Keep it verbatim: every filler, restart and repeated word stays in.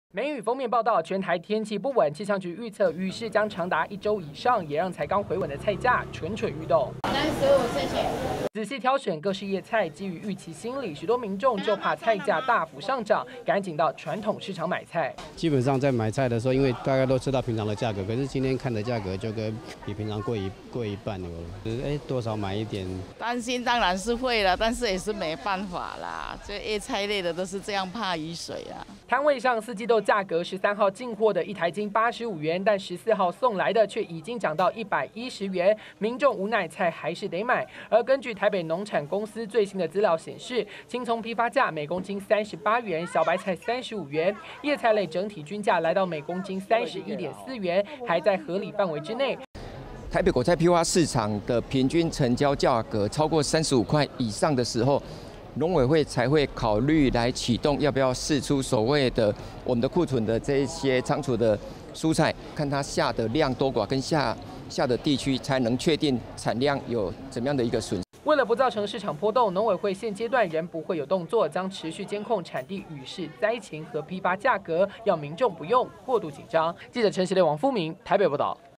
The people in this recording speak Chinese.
梅雨封面报道，全台天气不稳，气象局预测雨势将长达一周以上，也让才刚回稳的菜价蠢蠢欲动。 三十五，谢谢。 仔细挑选各式叶菜，基于预期心理，许多民众就怕菜价大幅上涨，赶紧到传统市场买菜。 基本上在买菜的时候，因为大家都知道平常的价格，可是今天看的价格就跟比平常贵一贵一半了。哎，多少买一点？ 担心当然是会了，但是也是没办法啦。这叶菜类的都是这样，怕雨水啊。 摊位上四季豆价格十三号进货的一台斤八十五元，但十四号送来的却已经涨到一百一十元，民众无奈菜还是得买。而根据台北农产公司最新的资料显示，青葱批发价每公斤三十八元，小白菜三十五元，叶菜类整体均价来到每公斤三十一点四元，还在合理范围之内。 台北果菜批发市场的平均成交价格超过三十五块以上的时候，农委会才会考虑来启动要不要释出所谓的我们的库存的这一些仓储的蔬菜，看它下的量多寡跟下下的地区，才能确定产量有怎么样的一个损失。 为了不造成市场波动，农委会现阶段仍不会有动作，将持续监控产地雨势、灾情和批发价格，要民众不用过度紧张。记者陈时烈、王富明台北报道。